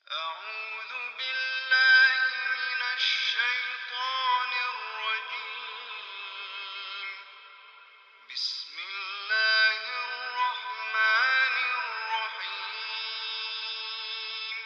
أعوذ بالله من الشيطان الرجيم. بسم الله الرحمن الرحيم.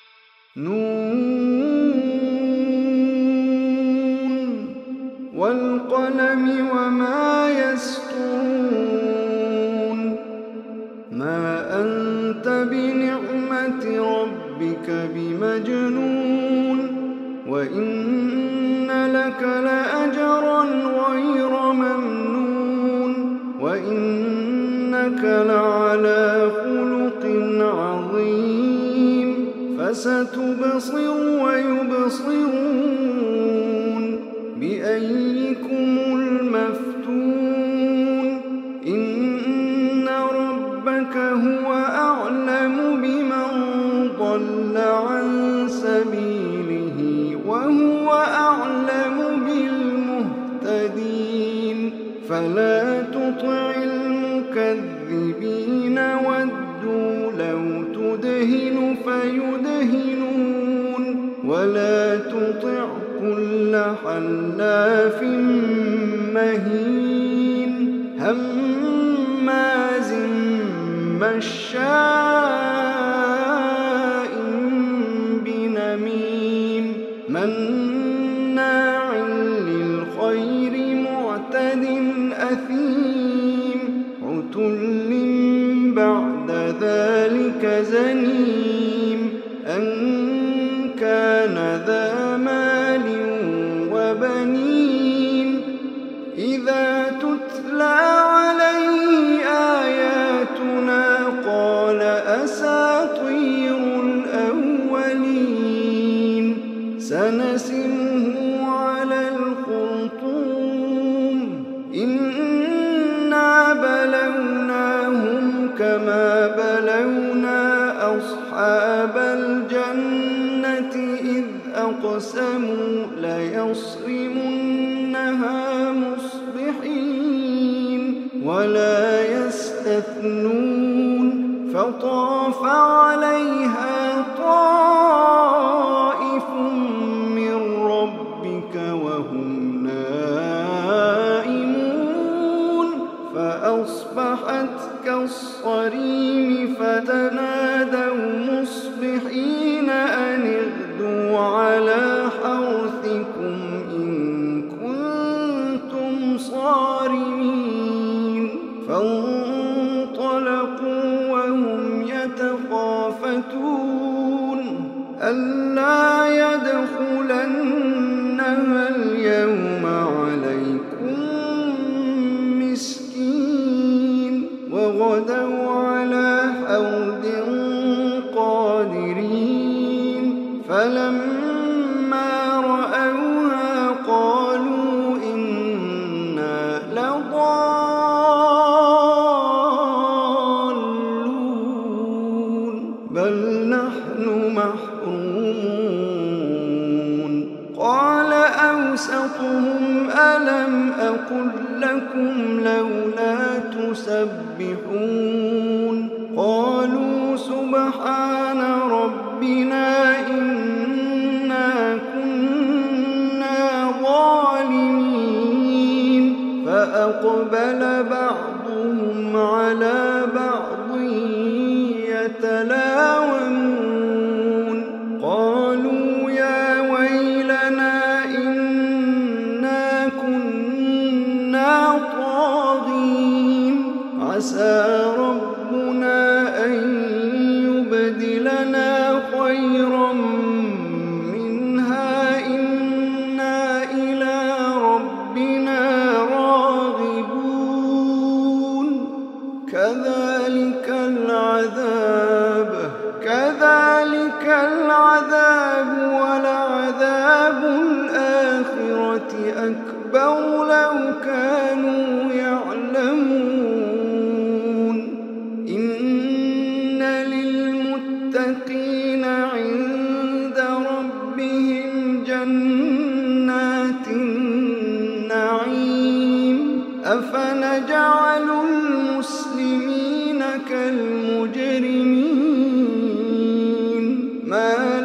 نون والقلم وما يسطرون. ما أنت بنعمة ربك بمجنون. وإن لك لأجرا غير ممنون. وإنك لعلى خلق عظيم. فستبصر ويبصرون بأيكم المفتون. إن ربك هو أعلم بمن ضل عن سبيله وهو أعلم بالمهتدين. فلا تطع المكذبين ودوا لو تدهن فيدهنون. ولا تطع كل حلاف مهين هماز مشاء بنميم مناع للخير معتد أثيم عتل بعد ذلك زنيم أن كان ذا مال وبنين. إذا تتلى عليه آياتنا قال أساطير الأولين. سنسمه على الخرطوم. إنا بلوناهم كما بلونا أصحاب الجنة إذ أقسموا ليصرمنها مصبحين ولا يستثنون. فطاف عليها طائف من ربك وهم نائمون. فأصبحت كالصريم. فتنادوا مصبحين أن اغدوا على حرثكم إن كنتم صارمين. فانطلقوا وهم يتخافتون ألا يدخلنها اليوم عليكم مسكين. وغدوا على حرد قادرين. فلما رأوها قالوا إنا لضالون بل نحن محرومون. قال أوسطهم ألم أقل لكم لولا تسبحون. قالوا سبحان ربنا إنا كنا ظالمين. فأقبل بعضهم على بعض يتلاومون. قالوا يا ويلنا إنا كنا طاغين. عسى ربنا أن يبدلنا خيرا منها إنا إلى ربنا راغبون. كذلك العذاب ولعذاب الآخرة أكبر لو كانوا يعلمون. إن للمتقين عند ربهم جنات النعيم. أفنجعل المسلمين كالمجرمين. ما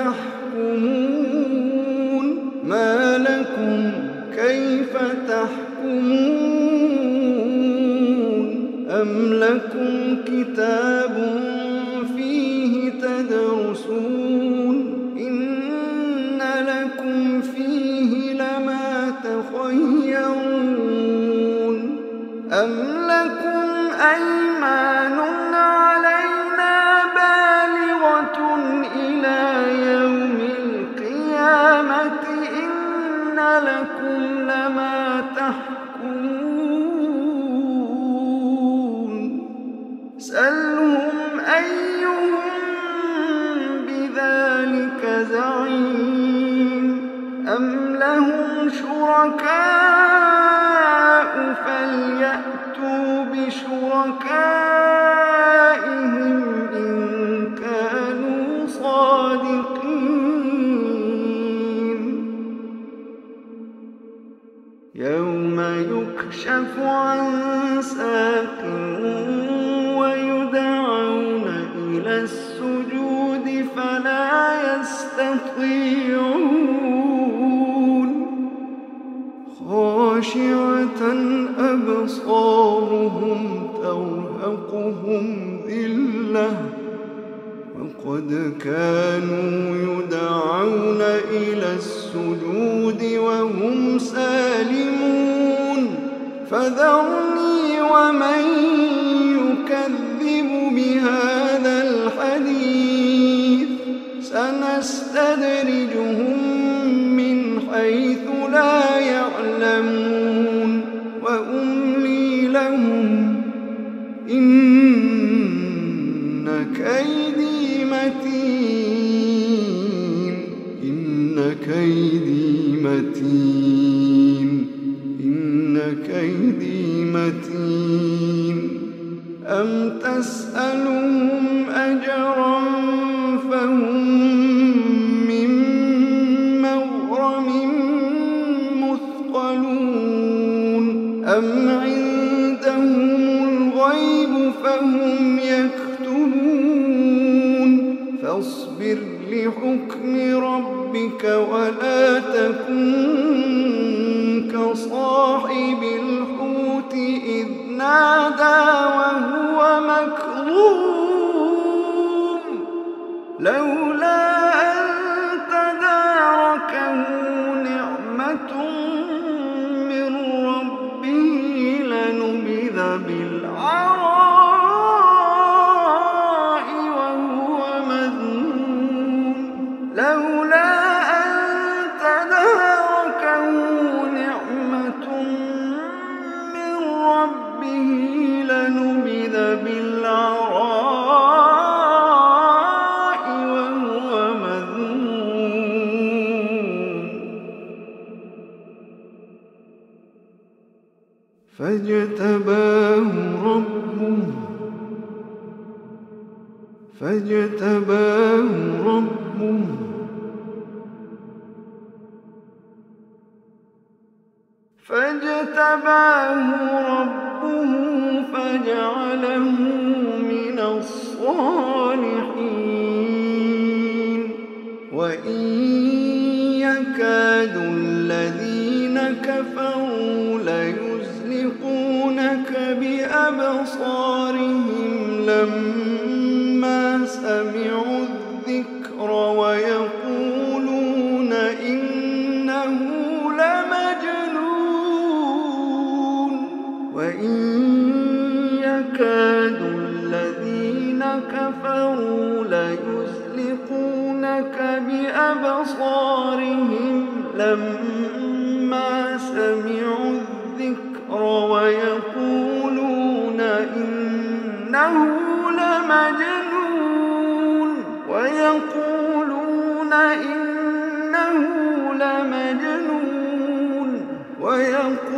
تحكمون ما لكم كيف تحكمون أم لكم كتاب فيه تدرسون إن لكم فيه لما تخيرون أم لكم أيمان علينا بالغة إلى يوم القيامة إن لكم لما تحكمون سلهم أيهم بذلك زعيم أم لهم شركاء فليأتوا بشركائهم إن كانوا صادقين يوم يكشف عن ساق ويدعون إلى السجود فلا يستطيعون خاشعة أبصارهم ترهقهم ذلة وقد كانوا يدعون إلى السجود وهم سالمون فذرني ومن يكذب بهذا الحديث سنستدرجهم من حيث لا يعلمون وأملي لهم إن كيدي متين إن كيدي متين إن كيدي متين أم تسألهم أجرا فهم من مغرم مثقلون أم عندهم الغيب فهم يكتبون فاصبر لحكم ربك ولا تكن كصاحب الحوت إذ نادى وهو مكظوم لولا أن تداركه نعمة من ربه لنبذ بالعراء وهو مذموم لولا أن تداركه نعمة من ربه لنبذ بالعراء وهو مذموم فاجتباه ربه فجعله من الصالحين وإن يكاد الذين كفروا ليزلقونك بأبصارهم لما سمعوا الذكر ويقولون إنه لمجنون وإن يكاد الذين كفروا ليزلقونك بأبصارهم لما سمعوا الذكر ويقولون إنه لمجنون ويقولون